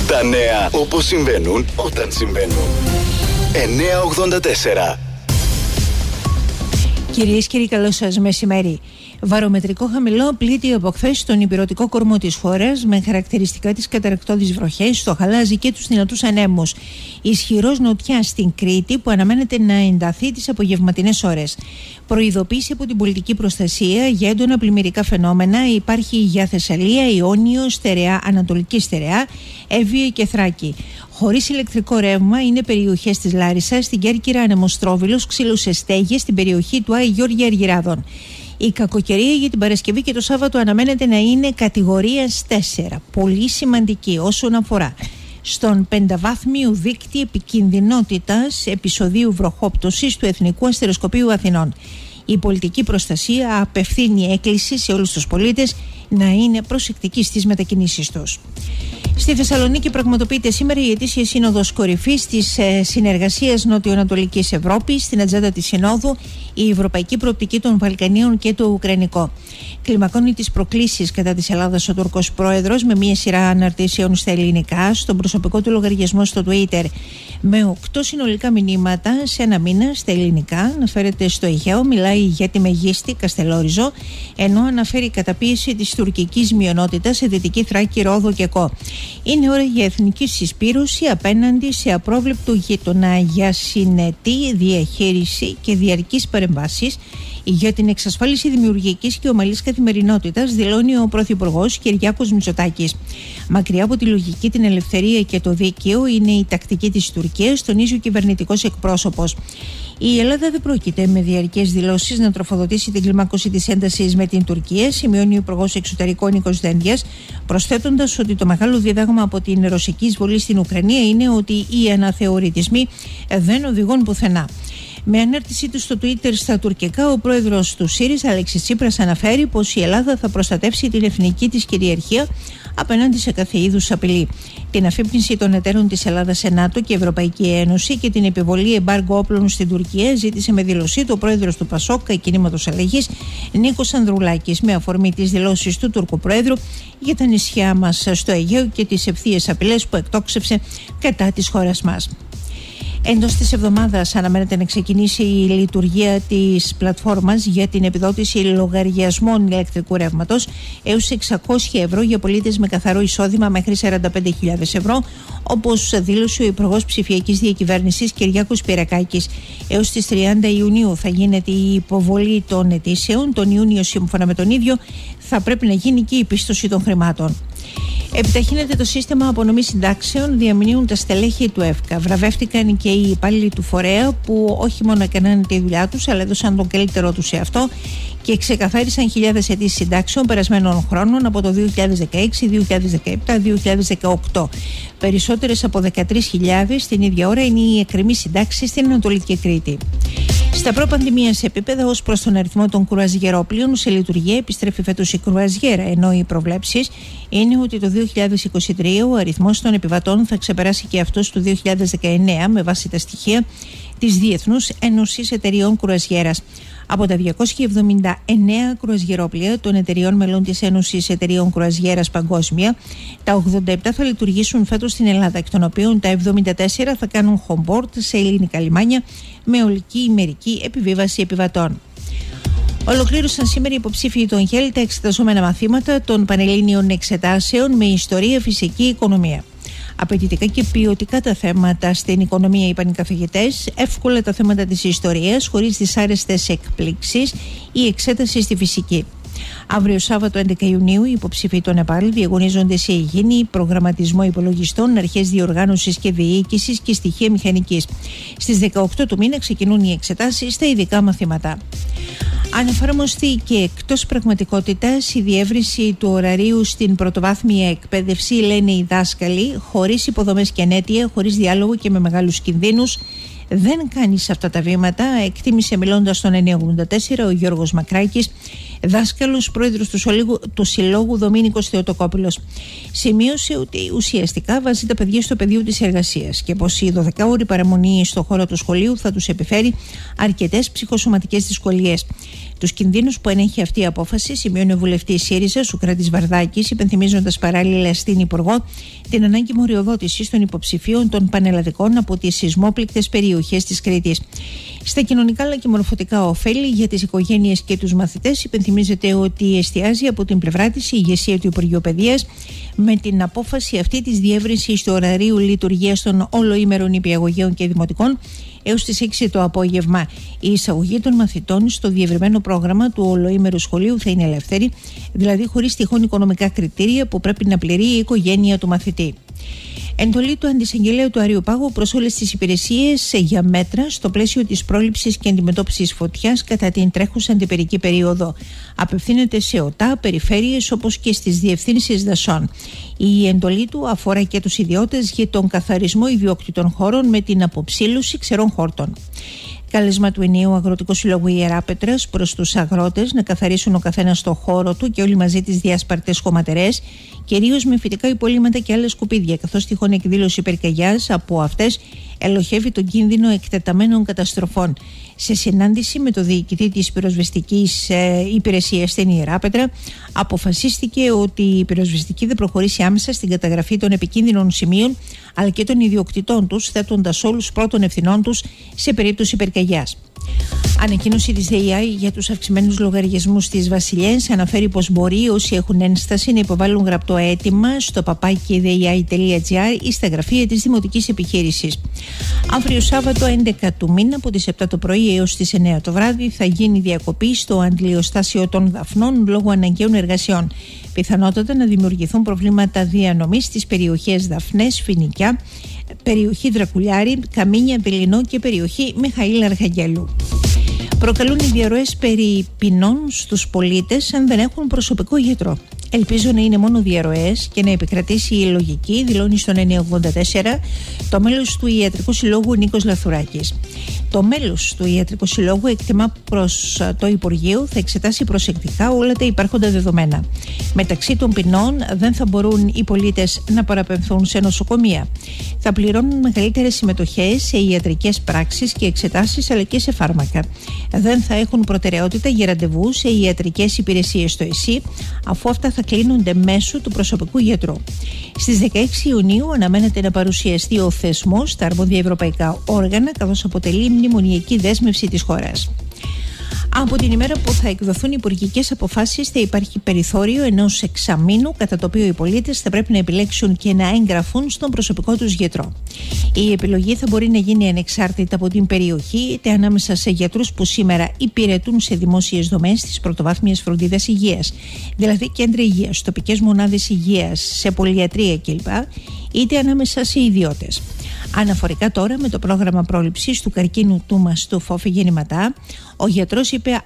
Τα νέα όπως συμβαίνουν όταν συμβαίνουν. 984. Κυρίες και κύριοι, καλό σας μεσημέρι. Βαρομετρικό χαμηλό πλήττει από χθες τον ηπειρωτικό κορμό της χώρας, με χαρακτηριστικά τις καταρρακτώδεις βροχές, το χαλάζι και τους δυνατούς ανέμους. Ισχυρός νοτιάς στην Κρήτη, που αναμένεται να ενταθεί τις απογευματινές ώρες. Προειδοποίηση από την πολιτική προστασία για έντονα πλημμυρικά φαινόμενα υπάρχει για Θεσσαλία, Ιόνιο, Στερεά, Ανατολική Στερεά, Εύβοια και Θράκη. Χωρίς ηλεκτρικό ρεύμα είναι περιοχές της Λάρισσας, στην Κέρκυρα, Ανεμοστρόβιλος, ξύλους στέγες στην περιοχή του Άη Γιώργη Αργυράδων. Η κακοκαιρία για την Παρασκευή και το Σάββατο αναμένεται να είναι κατηγορίας 4. Πολύ σημαντική όσον αφορά στον 5βάθμιο δείκτη επικινδυνότητας επεισοδίου βροχόπτωσης του Εθνικού Αστεροσκοπείου Αθηνών. Η πολιτική προστασία απευθύνει έκκληση σε όλους τους πολίτες να είναι προσεκτικοί στις μετακινήσεις τους. Στη Θεσσαλονίκη πραγματοποιείται σήμερα η ετήσια σύνοδος κορυφής της συνεργασίας Νοτιοανατολικής Ευρώπης. Στην ατζέντα της Συνόδου η ευρωπαϊκή προοπτική των Βαλκανίων και το Ουκρανικό. Κλιμακώνει τις προκλήσεις κατά της Ελλάδας ο Τούρκος πρόεδρος με μια σειρά αναρτήσεων στα ελληνικά, στον προσωπικό του λογαριασμό στο Twitter, με 8 συνολικά μηνύματα σε ένα μήνα στα ελληνικά. Αναφέρεται στο Αιγαίο, μιλάει για τη Μεγίστη, Καστελόριζο, ενώ αναφέρει καταπίεση της τουρκικής μειονότητας σε Δυτική Θράκη, Ρόδο και Κο. Είναι ώρα για εθνική συσπήρωση απέναντι σε απρόβλεπτο γείτονα, για συνετή διαχείριση και διαρκείς παρεμβάσεις για την εξασφάλιση δημιουργικής και ομαλής καθημερινότητας, δηλώνει ο Πρωθυπουργός Κυριάκος Μητσοτάκης. Μακριά από τη λογική, την ελευθερία και το δίκαιο είναι η τακτική της Τουρκίας, τονίζει ο κυβερνητικός εκπρόσωπος. Η Ελλάδα δεν πρόκειται με διαρκές δηλώσεις να τροφοδοτήσει την κλιμάκωση της έντασης με την Τουρκία, σημειώνει ο Υπουργός Εξωτερικών Νίκος Δένδιας, προσθέτοντας ότι το μεγάλο δίδαγμα από την ρωσική εισβολή στην Ουκρανία είναι ότι οι αναθεωρητισμοί δεν οδηγούν πουθενά. Με ανάρτησή του στο Twitter στα τουρκικά, ο πρόεδρος του ΣΥΡΙΖΑ, Αλέξης Τσίπρας, αναφέρει πως η Ελλάδα θα προστατεύσει την εθνική της κυριαρχία απέναντι σε κάθε είδους απειλή. Την αφύπνιση των εταίρων της Ελλάδας σε ΝΑΤΟ και Ευρωπαϊκή Ένωση και την επιβολή εμπάργκο όπλων στην Τουρκία ζήτησε με δήλωσή του ο πρόεδρος του ΠΑΣΟΚ Κινήματος Αλλαγής, Νίκος Ανδρουλάκης, με αφορμή τις δηλώσεις του Τούρκου πρόεδρου για τα νησιά μας στο Αιγαίο και τις ευθείες απειλές που εκτόξευσε κατά της χώρας μας. Εντός της εβδομάδας αναμένεται να ξεκινήσει η λειτουργία της πλατφόρμας για την επιδότηση λογαριασμών ηλεκτρικού ρεύματος έως 600 ευρώ για πολίτες με καθαρό εισόδημα μέχρι 45.000 ευρώ, όπως δήλωσε ο Υπουργός Ψηφιακής Διακυβέρνησης Κυριάκος Πυρακάκης. Έως τις 30 Ιουνίου θα γίνεται η υποβολή των αιτήσεων. Τον Ιούνιο, σύμφωνα με τον ίδιο, θα πρέπει να γίνει και η πίστοση των χρημάτων. Επιταχύνεται το σύστημα απονομής συντάξεων, διαμηνύουν τα στελέχη του ΕΦΚΑ. Βραβεύτηκαν και οι υπάλληλοι του φορέα που όχι μόνο έκαναν τη δουλειά τους, αλλά έδωσαν τον καλύτερό τους σε αυτό και ξεκαθάρισαν χιλιάδες αιτήσεις συντάξεων περασμένων χρόνων από το 2016, 2017, 2018. Περισσότερες από 13.000 την ίδια ώρα είναι οι εκκρεμείς συντάξεις στην Ανατολική Κρήτη. Στα προπανδημίας επίπεδα, ως προς τον αριθμό των κρουαζιερόπλοιων σε λειτουργία, επιστρέφει φέτος η κρουαζιέρα, ενώ οι προβλέψεις είναι ότι το 2023 ο αριθμός των επιβατών θα ξεπεράσει και αυτός του 2019 με βάση τα στοιχεία της Διεθνούς Ένωσης Εταιριών Κρουαζιέρας. Από τα 279 κρουαζιερόπλοια των εταιριών μελών της Ένωσης Εταιριών Κρουαζιέρας Παγκόσμια, τα 87 θα λειτουργήσουν φέτος στην Ελλάδα, εκ των οποίων τα 74 θα κάνουν home board σε ελληνικά λιμάνια με ολική ημερική επιβίβαση επιβατών. Ολοκλήρωσαν σήμερα οι υποψήφοι των ΓΕΛ τα εξεταζόμενα μαθήματα των Πανελλήνιων Εξετάσεων με ιστορία, φυσική, οικονομία. Απαιτητικά και ποιοτικά τα θέματα στην οικονομία, είπαν οι καθηγητές, εύκολα τα θέματα της ιστορίας, χωρίς δυσάρεστες εκπλήξεις, η εξέταση στη φυσική. Αύριο Σάββατο 11 Ιουνίου οι υποψήφοι των ΕΠΑΛ διαγωνίζονται σε υγιεινή, προγραμματισμό υπολογιστών, αρχές διοργάνωσης και διοίκησης και στοιχεία μηχανικής. Στις 18 του μήνα ξεκινούν οι εξετάσεις στα ειδικά μαθήματα. Ανεφαρμοστεί και εκτός πραγματικότητας η διεύρυνση του ωραρίου στην πρωτοβάθμια εκπαίδευση, λένε οι δάσκαλοι, χωρίς υποδομές και ανέτεια, χωρίς διάλογο και με μεγάλους κινδύνους, δεν κάνεις αυτά τα βήματα, εκτίμησε μιλώντας στον 984 ο Γιώργος Μακράκης, δάσκαλος, πρόεδρος του Συλλόγου Δομήνικος Θεοτοκόπουλος. Σημείωσε ότι ουσιαστικά βάζει τα παιδιά στο πεδίο της εργασίας και πως η 12ωρη παραμονή στο χώρο του σχολείου θα τους επιφέρει αρκετές ψυχοσωματικές δυσκολίες. Τους κινδύνους που ενέχει αυτή η απόφαση σημειώνει ο βουλευτής ΣΥΡΙΖΑ Σουκράτης Βαρδάκης, υπενθυμίζοντας παράλληλα στην Υπουργό την ανάγκη μοριοδότησης των υποψηφίων των πανελλαδικών από τις σεισμόπληκτες περιοχές της Κρήτης. Στα κοινωνικά αλλά και μορφωτικά ωφέλη για τις οικογένειες και τους μαθητές, υπενθυμίζεται ότι εστιάζει από την πλευρά της η ηγεσία του Υπουργείου Παιδείας με την απόφαση αυτή της διεύρυνσης του ωραρίου λειτουργίας των όλοήμερων νηπιαγωγείων και δημοτικών έως τις 6 το απόγευμα. Η εισαγωγή των μαθητών στο διευρυμένο πρόγραμμα του ολοήμερου σχολείου θα είναι ελεύθερη, δηλαδή χωρίς τυχόν οικονομικά κριτήρια που πρέπει να πληρεί η οικογένεια του μαθητή. Εντολή του Αντισαγγελέου του Αριού Πάγου προς όλες τις υπηρεσίες για μέτρα στο πλαίσιο της πρόληψης και αντιμετώπισης φωτιάς κατά την τρέχουσα αντιπερική περίοδο. Απευθύνεται σε ΟΤΑ, περιφέρειες όπως και στις διευθύνσεις δασών. Η εντολή του αφορά και τους ιδιώτες για τον καθαρισμό ιδιόκτητων χώρων με την αποψήλωση ξερών χόρτων. Κάλεσμα του ενιαίου Αγροτικού Συλλόγου Ιεράπετρας προς τους αγρότες να καθαρίσουν ο καθένας το χώρο του και όλοι μαζί τις διάσπαρτες χωματερές, κυρίως με φυτικά υπολείμματα και άλλα σκουπίδια, καθώς τυχόν εκδήλωση πυρκαγιάς από αυτές ελοχεύει τον κίνδυνο εκτεταμένων καταστροφών. Σε συνάντηση με το διοικητή της πυροσβεστικής υπηρεσίας στην Ιεράπετρα, αποφασίστηκε ότι η πυροσβεστική δεν προχωρήσει άμεσα στην καταγραφή των επικίνδυνων σημείων αλλά και των ιδιοκτητών τους, θέτοντας όλους πρώτων ευθυνών τους σε περίπτωση πυρκαγιάς. Ανακοίνωση της ΔΕΙΑ για τους αυξημένους λογαριασμούς της Βασιλιές αναφέρει πως μπορεί όσοι έχουν ένσταση να υποβάλουν γραπτό αίτημα στο papaki.dei.gr ή στα γραφεία της Δημοτικής Επιχείρησης. Αύριο Σάββατο 11 του μήνα από τις 7 το πρωί έως τις 9 το βράδυ θα γίνει διακοπή στο αντλιοστάσιο των Δαφνών λόγω αναγκαίων εργασιών. Πιθανότατα να δημιουργηθούν προβλήματα διανομής στις περιοχές Δαφνές, Φοινικιά, περιοχή Δρακουλιάρη, Καμίνια, Βελινό και περιοχή Μιχαήλ Αρχαγγέλου. Προκαλούν οι διαρροές περί ποινών στους πολίτες αν δεν έχουν προσωπικό γιατρό. Ελπίζω να είναι μόνο διαρροές και να επικρατήσει η λογική, δηλώνει στον 984 το μέλος του Ιατρικού Συλλόγου Νίκος Λαθουράκης. Το μέλος του Ιατρικού Συλλόγου εκτιμά προς το Υπουργείο θα εξετάσει προσεκτικά όλα τα υπάρχοντα δεδομένα. Μεταξύ των ποινών δεν θα μπορούν οι πολίτες να παραπεμφθούν σε νοσοκομεία. Θα πληρώνουν μεγαλύτερες συμμετοχές σε ιατρικές πράξεις και εξετάσεις αλλά και σε φάρμακα. Δεν θα έχουν προτεραιότητα για ραντεβού σε ιατρικές υπηρεσίες στο ΕΣΥ, αφού αυτά θα κλείνονται μέσω του προσωπικού γιατρού. Στις 16 Ιουνίου αναμένεται να παρουσιαστεί ο θεσμός στα αρμόδια ευρωπαϊκά όργανα, καθώς αποτελεί μνημονιακή δέσμευση της χώρας. Από την ημέρα που θα εκδοθούν υπουργικές αποφάσεις θα υπάρχει περιθώριο ενός εξαμήνου κατά το οποίο οι πολίτες θα πρέπει να επιλέξουν και να εγγραφούν στον προσωπικό τους γιατρό. Η επιλογή θα μπορεί να γίνει ανεξάρτητα από την περιοχή, είτε ανάμεσα σε γιατρούς που σήμερα υπηρετούν σε δημόσιες δομές της πρωτοβάθμιας φροντίδας υγείας, δηλαδή κέντρα υγείας, τοπικές μονάδες υγείας, σε πολυιατρία κλπ., είτε ανάμεσα σε ιδιώτες. Αναφορικά τώρα με το πρόγραμμα πρόληψης του καρκίνου του μαστού φόφη γεννηματά, ο γιατρός είπε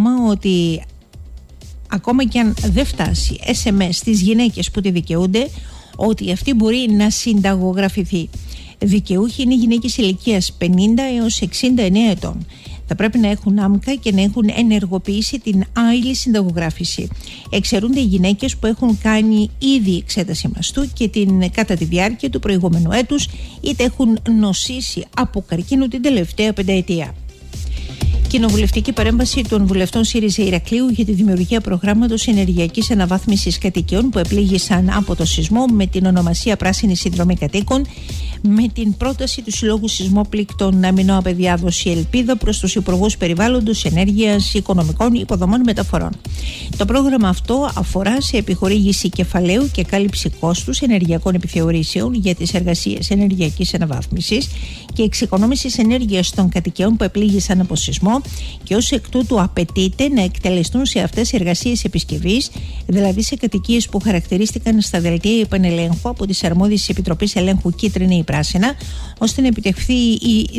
ότι ακόμα και αν δεν φτάσει SMS στις γυναίκες που τη δικαιούνται, ότι αυτή μπορεί να συνταγογραφηθεί. Δικαιούχοι είναι γυναίκες ηλικίας 50 έως 69 ετών. Θα πρέπει να έχουν άμκα και να έχουν ενεργοποιήσει την άειλη συνταγογράφηση. Εξαιρούνται οι γυναίκες που έχουν κάνει ήδη εξέταση μαστού και κατά τη διάρκεια του προηγούμενου έτους, είτε έχουν νοσήσει από καρκίνο την τελευταία πενταετία. Κοινοβουλευτική παρέμβαση των βουλευτών ΣΥΡΙΖΑ Ηρακλείου για τη δημιουργία προγράμματος ενεργειακής αναβάθμισης κατοικιών που επλήγησαν από το σεισμό με την ονομασία Πράσινη Συνδρομή Κατοίκων, με την πρόταση του Συλλόγου Σεισμόπληκτων να μηνώ απεδιάδοση ελπίδα προς τους Υπουργούς Περιβάλλοντος, Ενέργειας, Οικονομικών, Υποδομών, Μεταφορών. Το πρόγραμμα αυτό αφορά σε επιχορήγηση κεφαλαίου και κάλυψη κόστους ενεργειακών επιθεωρήσεων για τις εργασίες ενεργειακής αναβάθμισης και εξοικονόμησης ενέργειας των κατοικιών που επλήγησαν από σεισμό, και ως εκ τούτου απαιτείται να εκτελεστούν σε αυτές εργασίες επισκευής, δηλαδή σε κατοικίες που χαρακτηρίστηκαν στα δελτία επανελέγχου από τις αρμόδιες Επιτροπής Ελέγχου Κίτρινα ή Πράσινα, ώστε να επιτευχθεί η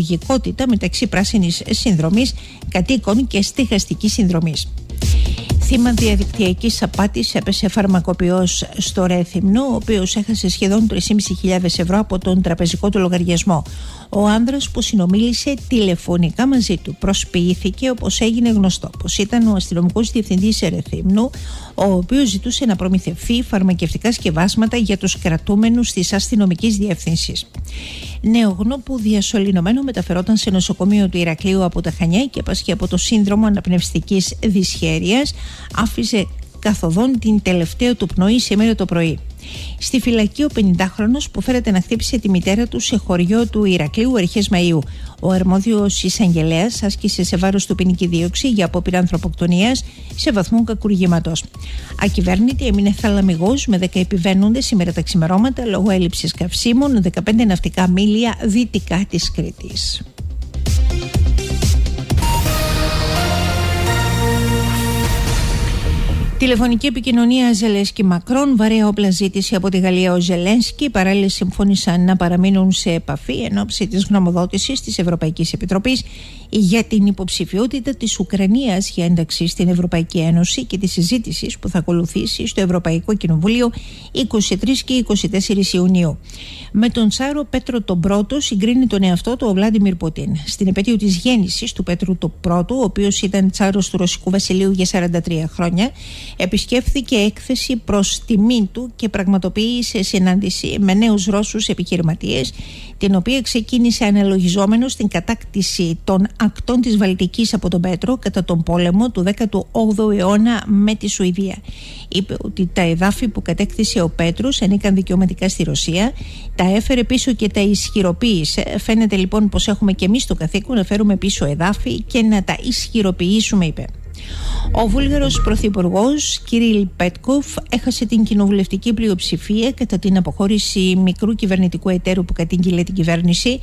διαλειτουργικότητα μεταξύ πράσινης συνδρομής κατοίκων και στιχαστικής συνδρομής. Θύμα διαδικτυακής απάτης έπεσε φαρμακοποιός στο Ρέθυμνο, ο οποίος έχασε σχεδόν 3.500 ευρώ από τον τραπεζικό του λογαριασμό. Ο άνδρας που συνομίλησε τηλεφωνικά μαζί του προσποιήθηκε, όπως έγινε γνωστό, πως ήταν ο αστυνομικός διευθυντής Ρεθύμνου, ο οποίος ζητούσε να προμηθευτεί φαρμακευτικά σκευάσματα για τους κρατούμενους της αστυνομικής διεύθυνσης. Νεογνώ που διασωληνωμένο μεταφερόταν σε νοσοκομείο του Ηρακλείου από τα Χανιά και πάσχει από το σύνδρομο αναπνευστικής δυσχέρειας, άφησε καθοδόν την τελευταία του πνοή σήμερα το πρωί. Στη φυλακή ο 50χρονος που φέρεται να χτύπησε τη μητέρα του σε χωριό του Ηρακλείου αρχές Μαΐου. Ο αρμόδιος εισαγγελέας άσκησε σε βάρος του ποινική δίωξη για απόπειρα ανθρωποκτονίας σε βαθμό κακουργήματος. Ακυβέρνητη έμεινε θαλαμιγός με 10 επιβαίνοντες σήμερα τα ξημερώματα λόγω έλλειψης καυσίμων, 15 ναυτικά μίλια δυτικά της Κρήτης. Τηλεφωνική επικοινωνία Ζελένσκι-Μακρόν, βαρέα όπλα ζήτηση από τη Γαλλία ο Ζελένσκι. Παράλληλα συμφώνησαν να παραμείνουν σε επαφή εν ώψη της γνωμοδότησης της Ευρωπαϊκής Επιτροπής για την υποψηφιότητα της Ουκρανίας για ένταξη στην Ευρωπαϊκή Ένωση και τη συζήτηση που θα ακολουθήσει στο Ευρωπαϊκό Κοινοβούλιο 23 και 24 Ιουνίου. Με τον Τσάρο Πέτρο τον Πρώτο συγκρίνει τον εαυτό του ο Βλάντιμιρ Πούτιν. Στην επέτειο της γέννησης του Πέτρου τον Πρώτου, ο οποίος ήταν τσάρος του Ρωσικού Βασιλείου για 43 χρόνια, επισκέφθηκε έκθεση προς τιμή του και πραγματοποίησε συνάντηση με νέους Ρώσους επιχειρηματίες, την οποία ξεκίνησε αναλογιζόμενος στην κατάκτηση των ακτών της Βαλτικής από τον Πέτρο κατά τον πόλεμο του 18ου αιώνα με τη Σουηδία. Είπε ότι τα εδάφη που κατέκτησε ο Πέτρος ανήκαν δικαιωματικά στη Ρωσία, τα έφερε πίσω και τα ισχυροποίησε. Φαίνεται λοιπόν πως έχουμε και εμείς το καθήκον να φέρουμε πίσω εδάφη και να τα ισχυροποιήσουμε, είπε. Ο Βούλγαρος Πρωθυπουργός Κυρίλ Πέτκοφ έχασε την κοινοβουλευτική πλειοψηφία κατά την αποχώρηση μικρού κυβερνητικού εταίρου που κατήγγειλε την κυβέρνηση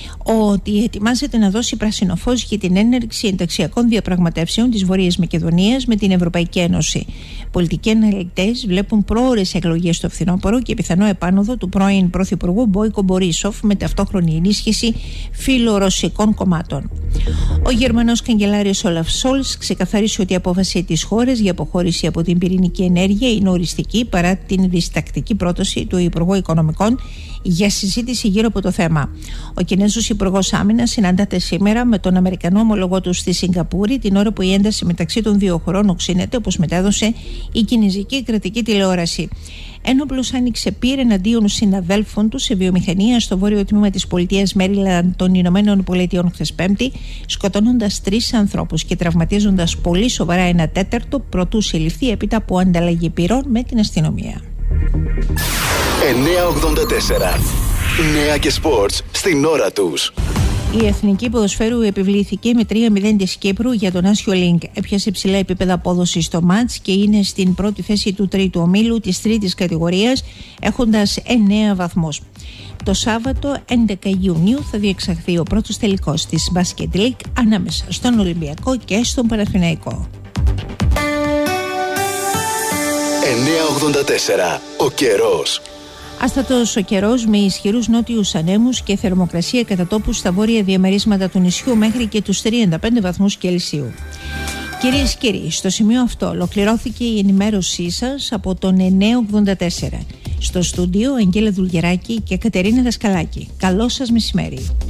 ότι ετοιμάζεται να δώσει πράσινο φως για την έναρξη ενταξιακών διαπραγματεύσεων της Βορείας Μακεδονίας με την Ευρωπαϊκή Ένωση. Πολιτικοί αναλυτές βλέπουν πρόωρες εκλογές στο φθινόπωρο και πιθανό επάνωδο του πρώην Πρωθυπουργού Μπόικο Μπορίσοφ με ταυτόχρονη ενίσχυση φιλορωσικών κομμάτων. Ο Γερμανός καγκελάριος Όλαφ Σόλτς ξεκαθάρισε ότι η απόφαση της χώρας για αποχώρηση από την πυρηνική ενέργεια είναι οριστική παρά την διστακτική πρόταση του Υπουργού Οικονομικών για συζήτηση γύρω από το θέμα. Ο Κινέζος Υπουργός Άμυνας συναντάται σήμερα με τον Αμερικανό ομολογό του στη Σιγκαπούρη την ώρα που η ένταση μεταξύ των δύο χωρών οξύνεται, όπως μετέδωσε η κινεζική κρατική τηλεόραση. Ένοπλος άνοιξε πύρ εναντίον συναδέλφων του σε βιομηχανία στο βόρειο τμήμα της πολιτείας Μέριλαντ των Ηνωμένων Πολιτειών χθες Πέμπτη, σκοτώνοντας 3 ανθρώπους και τραυματίζοντας πολύ σοβαρά ένα τέταρτο, προτού συλληφθεί έπειτα από ανταλλαγή πυρών με την αστυνομία. 984. Νέα και σπορτς στην ώρα τους. Η Εθνική Ποδοσφαίρου επιβλήθηκε με 3-0 της Κύπρου για τον Άσιο Λίνκ. Έπιασε ψηλά επίπεδα απόδοση στο μάτς και είναι στην πρώτη θέση του τρίτου ομίλου της τρίτης κατηγορίας, έχοντας 9 βαθμούς. Το Σάββατο 11 Ιουνίου θα διεξαχθεί ο πρώτος τελικός της Basket League ανάμεσα στον Ολυμπιακό και στον Παναθηναϊκό. 984. Ο καιρός. Άστατος ο καιρός με ισχυρούς νότιους ανέμους και θερμοκρασία κατά τόπου στα βόρεια διαμερίσματα του νησιού μέχρι και τους 35 βαθμούς Κελσίου. Κυρίες και κύριοι, στο σημείο αυτό ολοκληρώθηκε η ενημέρωσή σας από τον 984. Στο στούντιο Αγγέλα Δουλγεράκη και Κατερίνα Δασκαλάκη. Καλό σας μεσημέρι.